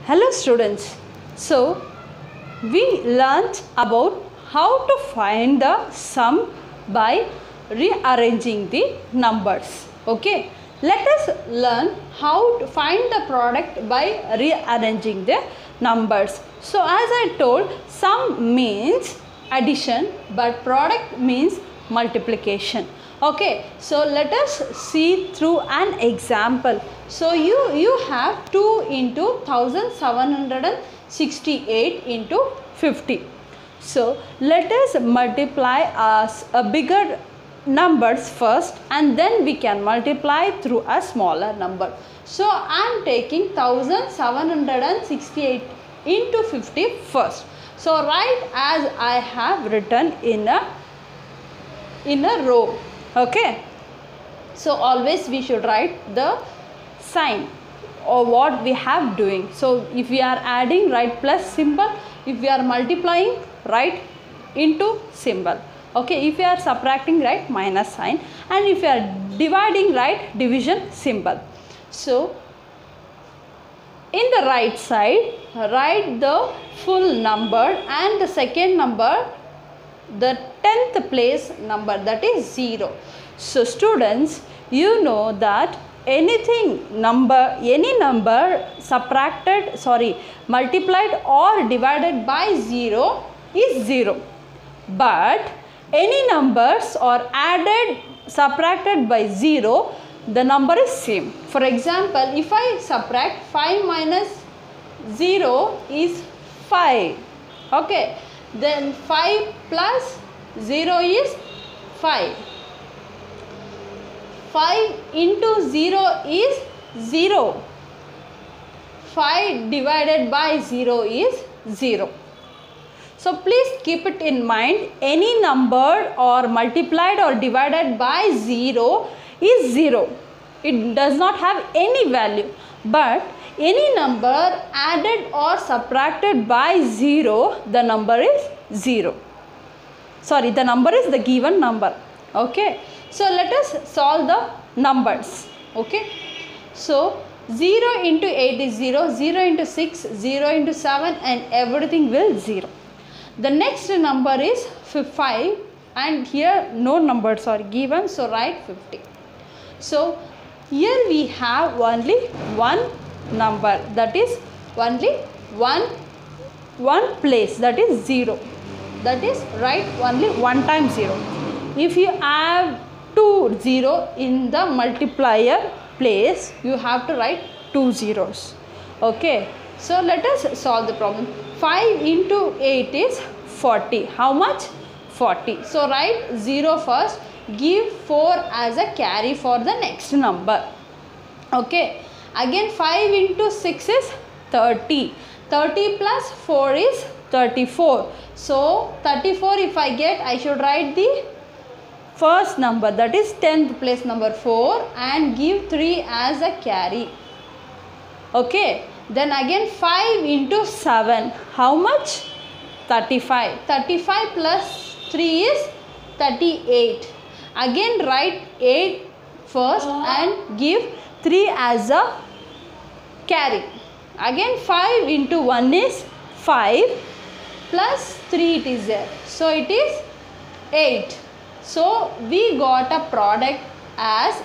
Hello students. So we learnt about how to find the sum by rearranging the numbers. Okay. Let us learn how to find the product by rearranging the numbers. So as I told, sum means addition but product means multiplication. Okay, so let us see through an example. So you have 2 into 1768 into 50. So let us multiply as a bigger numbers first and then we can multiply through a smaller number. So I am taking 1768 into 50 first. So write as I have written in a row. Okay, so always we should write the sign or what we have doing. So if we are adding, write plus symbol. If we are multiplying, write into symbol. Okay, if we are subtracting, write minus sign, and if you are dividing, write division symbol. So in the right side, write the full number and the second number, the 10th place number, that is 0. So students, you know that any number multiplied or divided by 0 is 0. But any numbers or added, subtracted by 0, the number is same. For example, if I subtract 5 minus 0 is 5. Okay. Then 5 plus 0 is 5. 5 into 0 is 0. 5 divided by 0 is 0. So please keep it in mind, any number or multiplied or divided by 0 is 0. It does not have any value. But any number added or subtracted by 0, the number is 0. Sorry, the number is the given number. Okay. So let us solve the numbers. Okay. So 0 into 8 is 0, 0 into 6, 0 into 7, and everything will 0. The next number is 5 and here no numbers are given, so write 50. So here we have only one number, that is only one place, that is 0. That is write only one time 0. If you have 2 0 in the multiplier place, you have to write 2 zeros. Okay. So let us solve the problem. 5 into 8 is 40. How much? 40. So write 0 first. Give 4 as a carry for the next number. Okay. Again 5 into 6 is 30. 30 plus 4 is 34. So 34 if I get, I should write the first number, that is 10th place number 4, and give 3 as a carry. Okay. Then again 5 into 7. How much? 35. 35 plus 3 is 38. Again write 8 first and give 3 as a carry. Again 5 into 1 is 5 plus 3 it is there. So it is 8. So we got a product as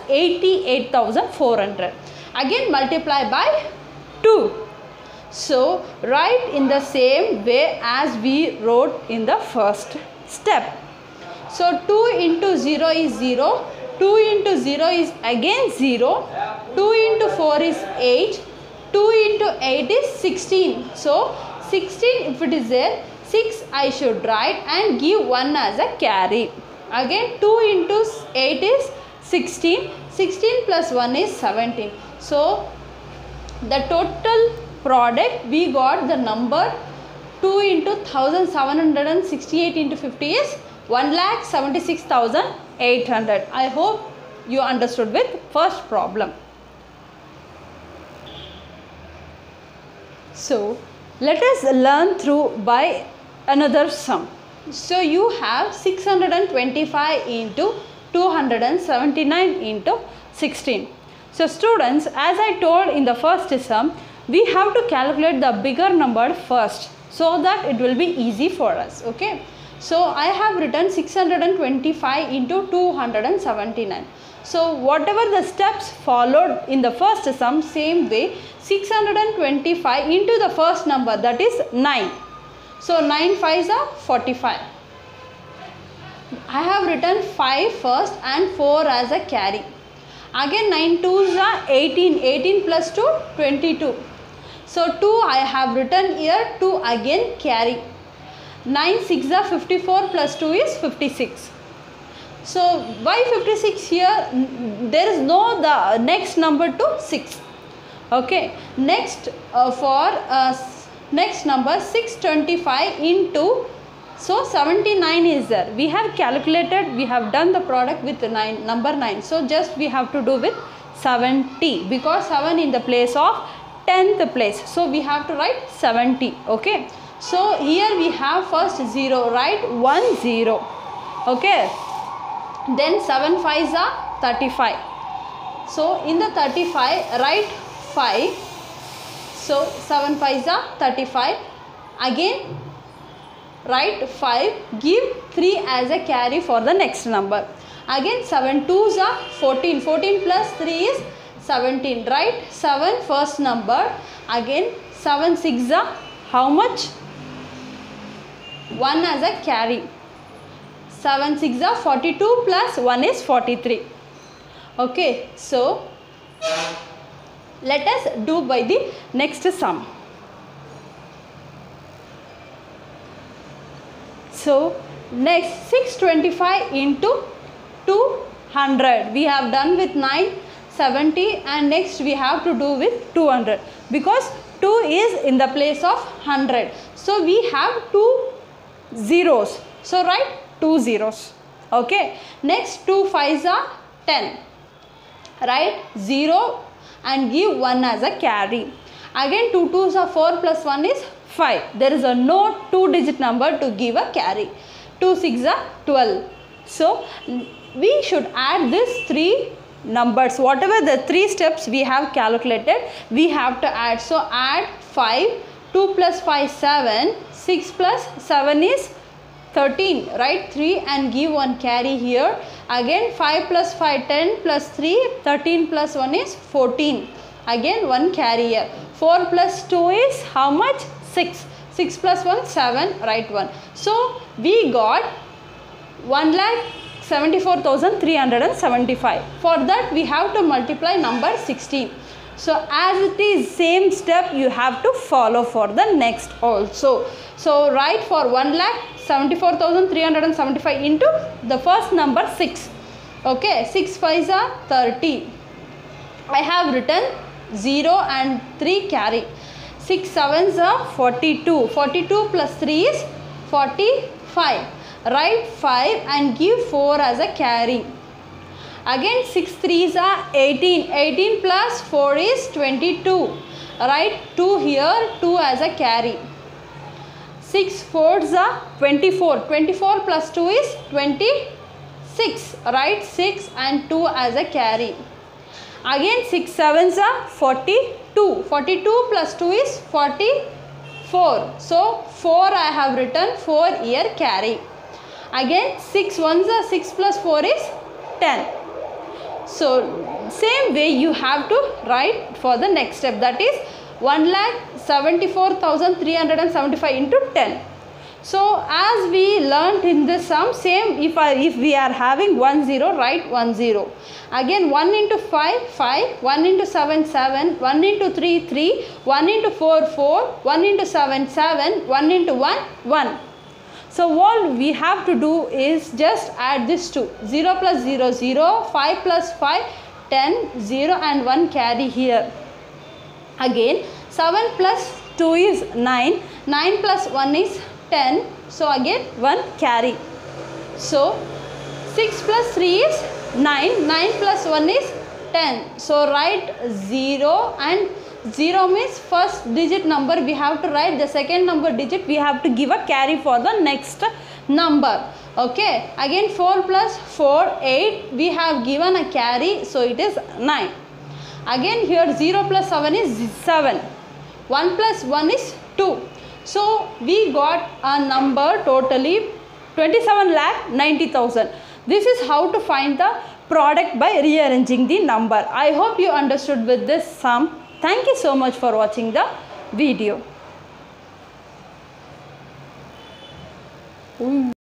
88,400. Again multiply by 2. So write in the same way as we wrote in the first step. So 2 into 0 is 0. 2 into 0 is again 0. 2 into 4 is 8. 2 into 8 is 16. So 16 if it is there, 6 I should write and give 1 as a carry. Again 2 into 8 is 16. 16 plus 1 is 17. So the total product, we got the number 2 into 1768 into 50 is 1,76,800. I hope you understood with first problem. So let us learn through by another sum. So you have 625 into 279 into 16. So students, as I told in the first sum, we have to calculate the bigger number first, so that it will be easy for us. Okay, so I have written 625 into 279. So whatever the steps followed in the first sum, same way 625 into the first number, that is 9. So 9 5s are 45. I have written 5 first and 4 as a carry. Again 9 2s are 18. 18 plus 2, 22. So 2 I have written here, 2 again carry. 9 6 are 54 plus 2 is 56. So why 56 here? There is no the next number to 6. Okay, next next number 625 into, so 79 is there. We have calculated, we have done the product with number 9. So just we have to do with 70, because 7 in the place of 10th place. So we have to write 70. Okay. So here we have first 0, write 1 0. Okay. Then 7 5s are 35. So in the 35 write 5. So 7 5s are 35. Again write 5, give 3 as a carry for the next number. Again 7 2s are 14. 14 plus 3 is 17. Write 7 first number. Again 7 6 are how much? 1 as a carry. 7 6 are 42 plus 1 is 43. Okay, so let us do by the next sum. So next 625 into 200. We have done with 970, and next we have to do with 200, because 2 is in the place of 100. So we have 2 zeros. So write 2 zeros. Okay. Next 2 5s are 10. Write 0 and give 1 as a carry. Again 2 2s are 4 plus 1 is 5. There is a no 2-digit number to give a carry. 2 6 are 12. So we should add these 3 numbers. Whatever the 3 steps we have calculated, we have to add. So add 5. 2 plus 5 7. 6 plus 7 is 13. Write 3 and give 1 carry here. Again 5 plus 5 10 plus 3 13 plus 1 is 14. Again 1 carry here. 4 plus 2 is how much? 6. 6 plus 1 7. Write 1. So we got 1,74,375. For that we have to multiply number 16. So as it is same step you have to follow for the next also. So write for 1,74,375 into the first number 6. Okay, 6 5s are 30. I have written 0 and 3 carry. 6 7s are 42. 42 plus 3 is 45. Write 5 and give 4 as a carry. Again 6 3s are 18. 18 plus 4 is 22. Write 2 here, 2 as a carry. 6 4s are 24. 24 plus 2 is 26. Write 6 and 2 as a carry. Again 6 7s are 42. 42 plus 2 is 44. So 4 I have written 4 here carry. Again 6 1s are 6 plus 4 is 10. So same way you have to write for the next step, that is 1,74,375 into 10. So as we learnt in this sum, same if we are having 1 0, write 1 0. Again 1 into 5 5, 1 into 7 7, 1 into 3 3, 1 into 4 4, 1 into 7 7, 1 into 1 1. So what we have to do is just add this two. 0 plus 0 0, 5 plus 5 10, 0 and 1 carry here. Again 7 plus 2 is 9, 9 plus 1 is 10, so again 1 carry. So 6 plus 3 is 9, 9 plus 1 is 10. So write 0, and 0 means first digit number we have to write, the second number digit we have to give a carry for the next number. Okay, again 4 plus 4 8, we have given a carry, so it is 9. Again here 0 plus 7 is 7. 1 plus 1 is 2. So we got a number totally 27,90,000. This is how to find the product by rearranging the number. I hope you understood with this sum. Thank you so much for watching the video.